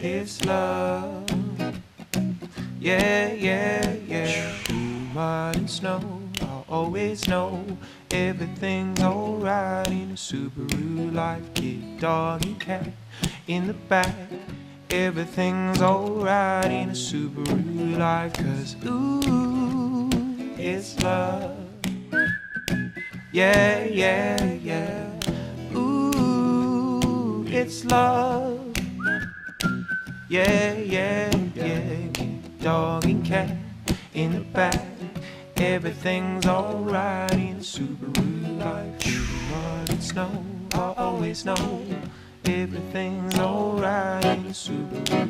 It's love. Yeah, yeah, yeah. Through mud and snow, I'll always know everything's alright in a Subaru life kit, dog and cat in the back. Everything's alright in a Subaru life, 'cause ooh, it's love. Yeah, yeah, yeah. Ooh, it's love. Yeah, yeah, yeah. Dog and cat in the back. Everything's alright in a Subaru life. Through mud and snow, I always know everything's alright in a Subaru